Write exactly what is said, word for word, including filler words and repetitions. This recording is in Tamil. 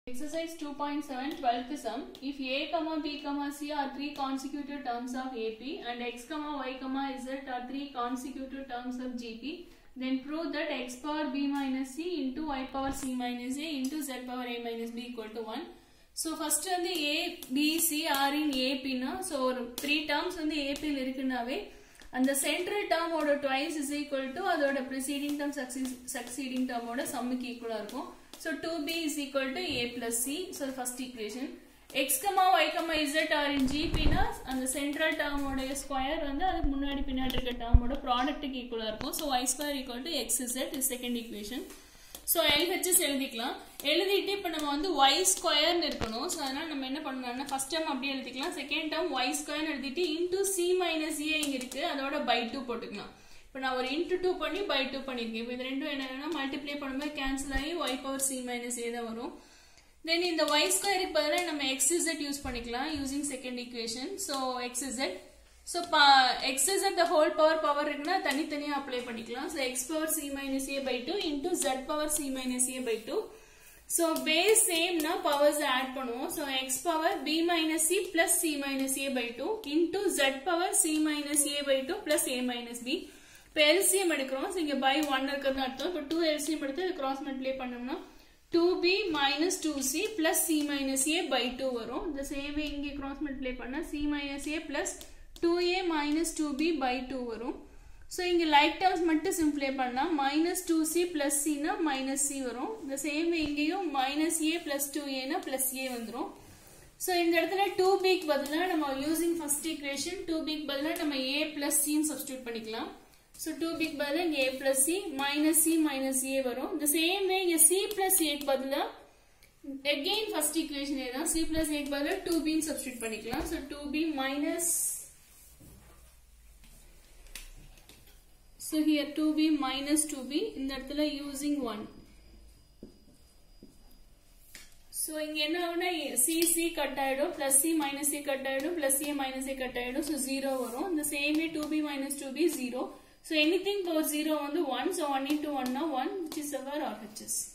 Exercise two point seven, twelfth sum. If a, comma b, comma c are three consecutive terms of A P and x, comma y, comma z are three consecutive terms of G P, then prove that x power b minus c into y power c minus a into z power a minus b equal to one. So first வந்து a, b, c are in A P na, so three terms வந்து A P இருக்குனாவே and the central term oda twice is equal to அதோட preceding term succeeding term oda sum க்கு equal இருக்கும். So two b is equal to a plus c. So first equation x comma y comma z are in G P na and the central term oda square வந்து அதுக்கு முன்னாடி பின்னாடி இருக்க term oda product க்கு equal இருக்கும். So y square equal to xz is second equation. So L H S எழுதிக்கலாம். எழுதிட்டு இப்ப நம்ம வந்து y square னு இருக்கணும். சோ அதனால நம்ம என்ன பண்ணனும்னா first term அப்படியே எழுதிக்கலாம். second term y square எழுதிட்டு into c minus a இங்க இருக்கு. அதோட by two போட்டுக்கலாம். இப்போ நான் ஒரு into two பண்ணி by two பண்ணிருக்கேன். இப்போ இது ரெண்டும் என்னன்னா மல்டிப்ளை பண்ணும்போது கேன்சல் ஆகி y power c minus a தான் வரும். Then இந்த y square க்கு பதிலா நம்ம xz யூஸ் பண்ணிக்கலாம் using second equation. So xz. So xz the whole power power இருக்குனா தனித்தனியா அப்ளை பண்ணிக்கலாம். So x power c minus a by two into z power c minus a by two. So base same na powers add பண்ணுவோம். So x power b minus c plus c minus a by two into z power c minus a by two plus a minus b. இப்போ L C M எடுக்கிறோம். So இங்க by one இருக்குன்னு அர்த்தம். இப்போ two L C M எடுத்து cross multiply பண்ணோம்னா two b minus two c plus c minus a by two வரும். The same way இங்க cross multiply பண்ணா c minus a plus two a minus two b by two வரும். So இங்க like terms மட்டும் simplify பண்ணா minus two c plus c na minus c வரும். The same way இங்கேயும் minus a plus two a na plus a வந்துரும். So இந்த இடத்துல two b க்கு பதிலா நம்ம using first equation two b க்கு பதிலா நம்ம a plus c ன்னு substitute பண்ணிக்கலாம். So two b க்கு பதிலா இங்க a plus c minus c minus a வரும். The same way இங்க c plus a க்கு பதிலா again first equation ஏதான் c plus a க்கு பதிலா two b ன்னு substitute பண்ணிக்கலாம். So two b minus So here two b minus two b இந்த இடத்துல using one. So இங்க என்ன ஆகும்னா c c கட் ஆயிடும் plus c minus c cut ஆயிடும் plus a minus a cut ஆயிடும். So zero வரும். The same way two b minus two b zero. So anything power zero வந்து one. So one into one na one, which is our R H S.